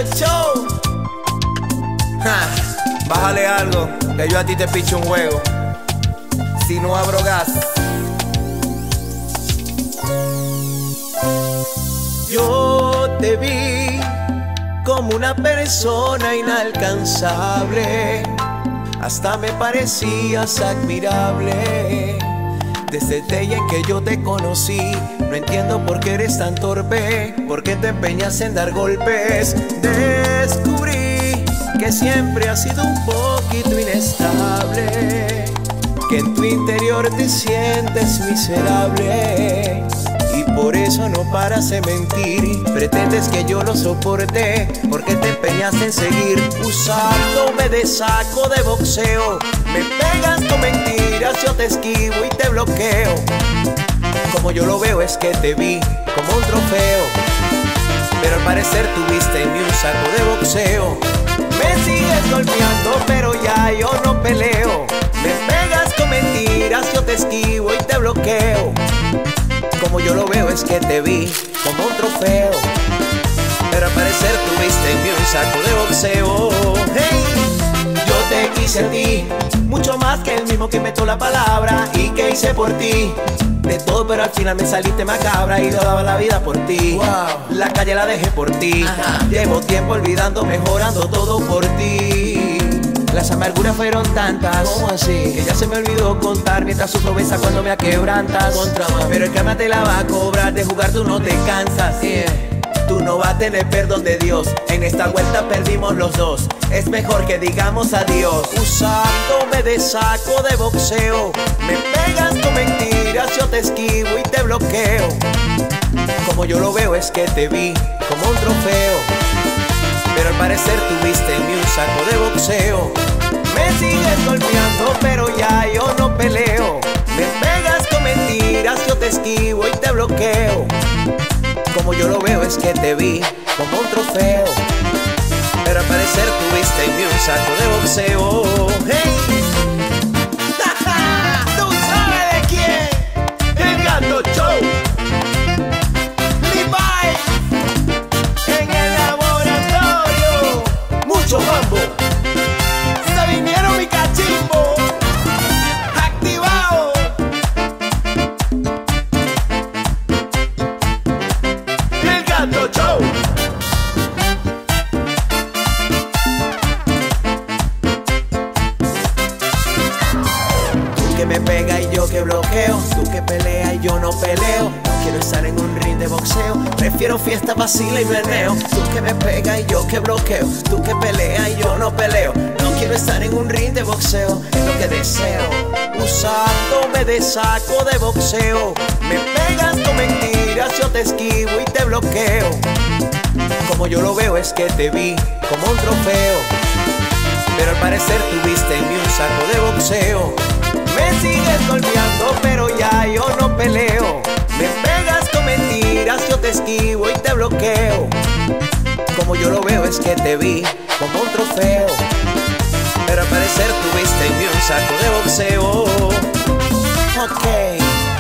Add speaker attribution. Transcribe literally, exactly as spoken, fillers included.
Speaker 1: Show. Ja, bájale algo, que yo a ti te picho un juego. Si no abro gas. Yo te vi como una persona inalcanzable, hasta me parecías admirable. Desde el día en que yo te conocí, no entiendo por qué eres tan torpe, por qué te empeñas en dar golpes. Descubrí que siempre has sido un poquito inestable, que en tu interior te sientes miserable, y por eso no paras de mentir. Pretendes que yo lo soporte, porque te empeñas en seguir usándome de saco de boxeo. Me pegas con mentiras, yo te esquivo y te bloqueo. Como yo lo veo es que te vi como un trofeo, pero al parecer tuviste en mí un saco de boxeo. Me sigues golpeando pero ya yo no peleo. Me pegas con mentiras, yo te esquivo y te bloqueo. Como yo lo veo es que te vi como un trofeo, pero al parecer tuviste en mí un saco de boxeo. Hey, yo te quise a ti mucho más que el mismo que inventó la palabra y que hice por ti. De todo pero al final me saliste macabra y yo daba la vida por ti. Wow. La calle la dejé por ti. Ajá. Llevo tiempo olvidando, mejorando todo por ti. Las amarguras fueron tantas, ¿cómo así? Que ya se me olvidó contar mientras sufro besa cuando me aquebrantas. Contra más. Pero el karma te la va a cobrar, de jugar tú no te cansas. Yeah. Tú no vas a tener perdón de Dios, en esta vuelta perdimos los dos. Es mejor que digamos adiós. Usándome de saco de boxeo, me pegas con mentiras, yo te esquivo y te bloqueo. Como yo lo veo es que te vi como un trofeo, pero al parecer tuviste en mí un saco de boxeo. Me sigues golpeando pero ya yo no peleo. Me pegas con mentiras, yo te esquivo y te bloqueo. Como yo lo veo es que te vi como un trofeo, pero al parecer tuviste en mí un saco de boxeo. Hey. ¿Tú sabes de quién? El Gato Show. Levi en el laboratorio. Mucho mambo. Se vinieron mi cachimbo. Activado. El Gato Show. Tú que me pega y yo que bloqueo, tú que pelea y yo no peleo. No quiero estar en un ring de boxeo, prefiero fiesta, vacila y meneo. Tú que me pega y yo que bloqueo, tú que pelea y yo no peleo. No quiero estar en un ring de boxeo, es lo que deseo. Usándome de saco de boxeo, me pegas con mentiras, yo te esquivo y te bloqueo. Como yo lo veo es que te vi como un trofeo, pero al parecer tuviste en mí un saco de boxeo. Me sigues golpeando pero ya yo no peleo. Me pegas con mentiras, yo te esquivo y te bloqueo. Como yo lo veo es que te vi como un trofeo, pero al parecer tuviste en mí un saco de boxeo. Ok.